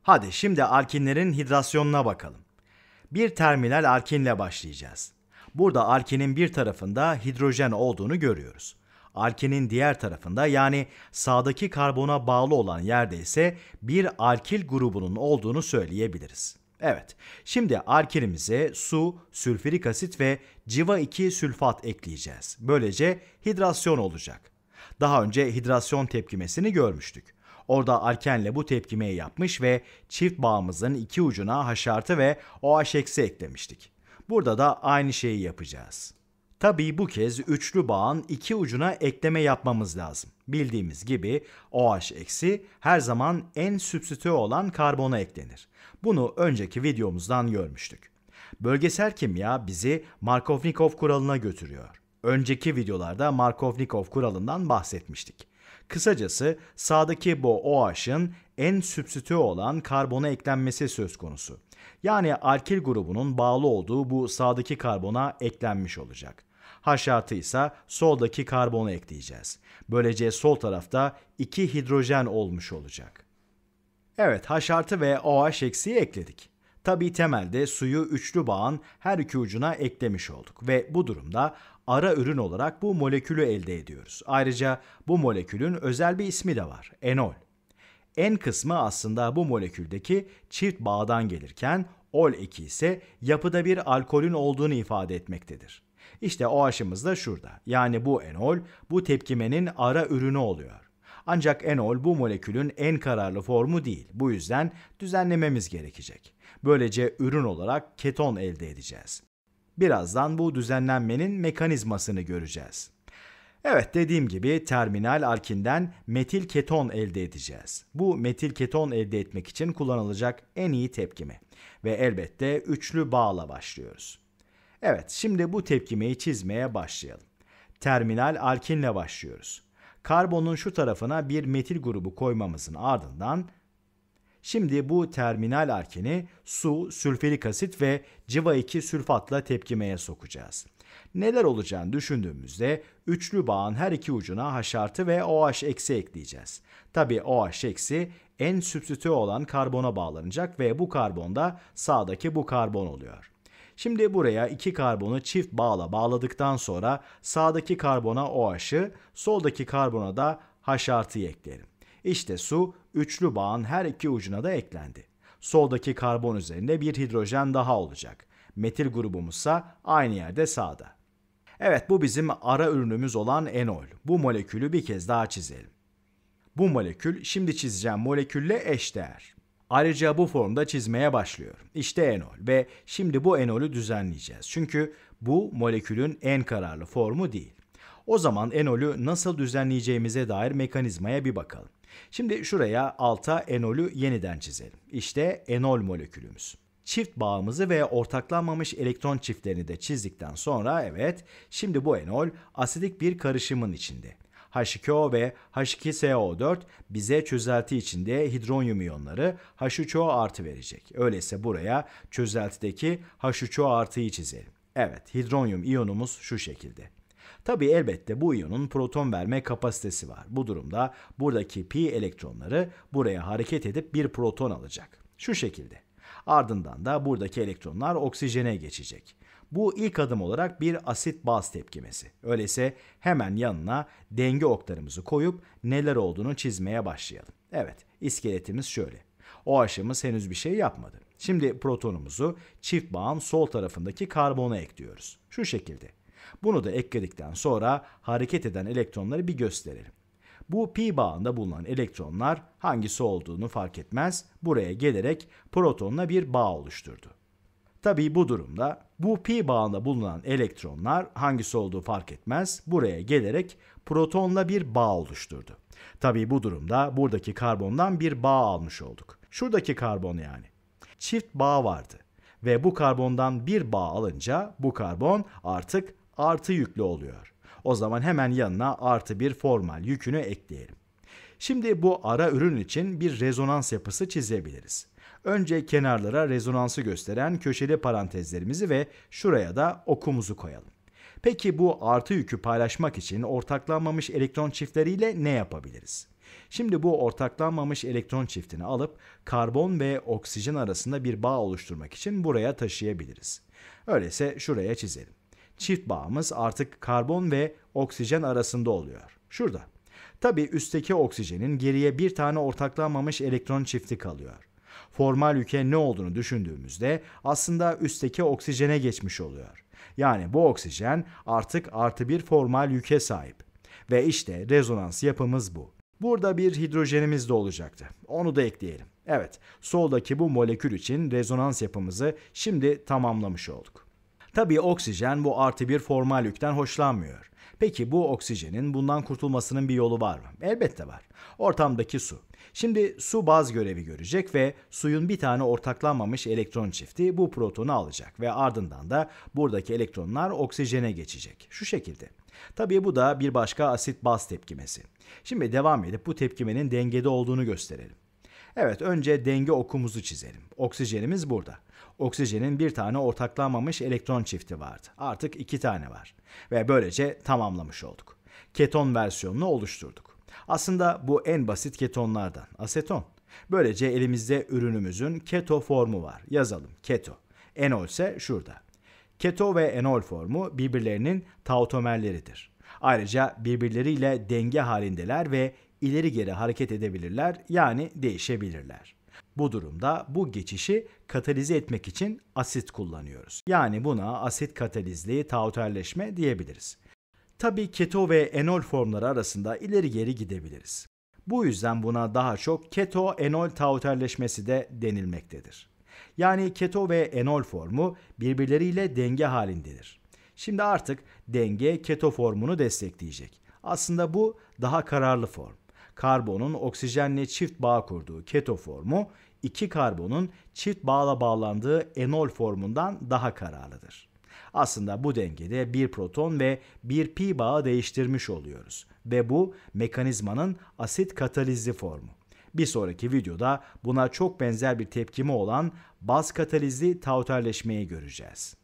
Hadi şimdi alkinlerin hidrasyonuna bakalım. Bir terminal alkinle başlayacağız. Burada alkinin bir tarafında hidrojen olduğunu görüyoruz. Alkinin diğer tarafında yani sağdaki karbona bağlı olan yerde ise bir alkil grubunun olduğunu söyleyebiliriz. Evet, şimdi alkilimize su, sülfürik asit ve civa 2 sülfat ekleyeceğiz. Böylece hidrasyon olacak. Daha önce hidrasyon tepkimesini görmüştük. Orada alkenle bu tepkimeyi yapmış ve çift bağımızın iki ucuna H+ ve OH- eklemiştik. Burada da aynı şeyi yapacağız. Tabii bu kez üçlü bağın iki ucuna ekleme yapmamız lazım. Bildiğimiz gibi OH- her zaman en substitü olan karbona eklenir. Bunu önceki videomuzdan görmüştük. Bölgesel kimya bizi Markovnikov kuralına götürüyor. Önceki videolarda Markovnikov kuralından bahsetmiştik. Kısacası sağdaki bu OH'ın en substitü olan karbona eklenmesi söz konusu. Yani alkil grubunun bağlı olduğu bu sağdaki karbona eklenmiş olacak. H+ ise soldaki karbona ekleyeceğiz. Böylece sol tarafta 2 hidrojen olmuş olacak. Evet, H+ ve OH- ekledik. Tabii temelde suyu üçlü bağın her iki ucuna eklemiş olduk ve bu durumda ara ürün olarak bu molekülü elde ediyoruz. Ayrıca bu molekülün özel bir ismi de var, enol. En kısmı aslında bu moleküldeki çift bağdan gelirken ol eki ise yapıda bir alkolün olduğunu ifade etmektedir. İşte OH'ımız da şurada. Yani bu enol bu tepkimenin ara ürünü oluyor. Ancak enol bu molekülün en kararlı formu değil. Bu yüzden düzenlememiz gerekecek. Böylece ürün olarak keton elde edeceğiz. Birazdan bu düzenlenmenin mekanizmasını göreceğiz. Evet, dediğim gibi terminal alkinden metil keton elde edeceğiz. Bu metil keton elde etmek için kullanılacak en iyi tepkime. Ve elbette üçlü bağla başlıyoruz. Evet, şimdi bu tepkimeyi çizmeye başlayalım. Terminal alkinle başlıyoruz. Karbonun şu tarafına bir metil grubu koymamızın ardından şimdi bu terminal alkeni su, sülfürik asit ve civa 2 sülfatla tepkimeye sokacağız. Neler olacağını düşündüğümüzde üçlü bağın her iki ucuna H+ ve OH- ekleyeceğiz. Tabii OH- en substitü olan karbona bağlanacak ve bu karbon da sağdaki bu karbon oluyor. Şimdi buraya iki karbonu çift bağla bağladıktan sonra sağdaki karbona OH'ı, soldaki karbona da H+'yı ekleyelim. İşte su üçlü bağın her iki ucuna da eklendi. Soldaki karbon üzerinde bir hidrojen daha olacak. Metil grubumuzsa aynı yerde sağda. Evet, bu bizim ara ürünümüz olan enol. Bu molekülü bir kez daha çizelim. Bu molekül şimdi çizeceğim molekülle eşdeğer. Ayrıca bu formda çizmeye başlıyorum. İşte enol ve şimdi bu enolü düzenleyeceğiz. Çünkü bu molekülün en kararlı formu değil. O zaman enolü nasıl düzenleyeceğimize dair mekanizmaya bir bakalım. Şimdi şuraya alta enolü yeniden çizelim. İşte enol molekülümüz. Çift bağımızı ve ortaklanmamış elektron çiftlerini de çizdikten sonra evet, şimdi bu enol asidik bir karışımın içinde. H2O ve H2SO4 bize çözelti içinde hidronyum iyonları H3O artı verecek. Öyleyse buraya çözeltideki H3O artıyı çizelim. Evet, hidronyum iyonumuz şu şekilde. Tabii elbette bu iyonun proton verme kapasitesi var. Bu durumda buradaki pi elektronları buraya hareket edip bir proton alacak. Şu şekilde. Ardından da buradaki elektronlar oksijene geçecek. Bu ilk adım olarak bir asit baz tepkimesi. Öyleyse hemen yanına denge oklarımızı koyup neler olduğunu çizmeye başlayalım. Evet, iskeletimiz şöyle. OH'ımız henüz bir şey yapmadı. Şimdi protonumuzu çift bağın sol tarafındaki karbona ekliyoruz. Şu şekilde. Bunu da ekledikten sonra hareket eden elektronları bir gösterelim. Bu pi bağında bulunan elektronlar hangisi olduğunu fark etmez, buraya gelerek protonla bir bağ oluşturdu. Tabii bu durumda bu pi bağında bulunan elektronlar hangisi olduğu fark etmez, buraya gelerek protonla bir bağ oluşturdu. Tabii bu durumda buradaki karbondan bir bağ almış olduk. Şuradaki karbon yani. Çift bağ vardı ve bu karbondan bir bağ alınca bu karbon artık artı yüklü oluyor. O zaman hemen yanına artı bir formal yükünü ekleyelim. Şimdi bu ara ürün için bir rezonans yapısı çizebiliriz. Önce kenarlara rezonansı gösteren köşeli parantezlerimizi ve şuraya da okumuzu koyalım. Peki bu artı yükü paylaşmak için ortaklanmamış elektron çiftleriyle ne yapabiliriz? Şimdi bu ortaklanmamış elektron çiftini alıp karbon ve oksijen arasında bir bağ oluşturmak için buraya taşıyabiliriz. Öyleyse şuraya çizelim. Çift bağımız artık karbon ve oksijen arasında oluyor. Şurada. Tabii üstteki oksijenin geriye bir tane ortaklanmamış elektron çifti kalıyor. Formal yüke ne olduğunu düşündüğümüzde aslında üstteki oksijene geçmiş oluyor. Yani bu oksijen artık artı bir formal yüke sahip. Ve işte rezonans yapımız bu. Burada bir hidrojenimiz de olacaktı. Onu da ekleyelim. Evet, soldaki bu molekül için rezonans yapımızı şimdi tamamlamış olduk. Tabii oksijen bu artı bir formal yükten hoşlanmıyor. Peki bu oksijenin bundan kurtulmasının bir yolu var mı? Elbette var. Ortamdaki su. Şimdi su baz görevi görecek ve suyun bir tane ortaklanmamış elektron çifti bu protonu alacak ve ardından da buradaki elektronlar oksijene geçecek. Şu şekilde. Tabii bu da bir başka asit baz tepkimesi. Şimdi devam edip bu tepkimenin dengede olduğunu gösterelim. Evet, önce denge okumuzu çizelim. Oksijenimiz burada. Oksijenin bir tane ortaklanmamış elektron çifti vardı. Artık 2 tane var. Ve böylece tamamlamış olduk. Keton versiyonunu oluşturduk. Aslında bu en basit ketonlardan, aseton. Böylece elimizde ürünümüzün keto formu var. Yazalım, keto. Enol ise şurada. Keto ve enol formu birbirlerinin tautomerleridir. Ayrıca birbirleriyle denge halindeler ve ileri geri hareket edebilirler, yani değişebilirler. Bu durumda bu geçişi katalize etmek için asit kullanıyoruz. Yani buna asit katalizli tauterleşme diyebiliriz. Tabii keto ve enol formları arasında ileri geri gidebiliriz. Bu yüzden buna daha çok keto-enol tauterleşmesi de denilmektedir. Yani keto ve enol formu birbirleriyle denge halindedir. Şimdi artık denge keto formunu destekleyecek. Aslında bu daha kararlı form. Karbonun oksijenle çift bağ kurduğu keto formu, iki karbonun çift bağla bağlandığı enol formundan daha kararlıdır. Aslında bu dengede bir proton ve bir pi bağı değiştirmiş oluyoruz ve bu mekanizmanın asit katalizli formu. Bir sonraki videoda buna çok benzer bir tepkimi olan baz katalizli tauterleşmeyi göreceğiz.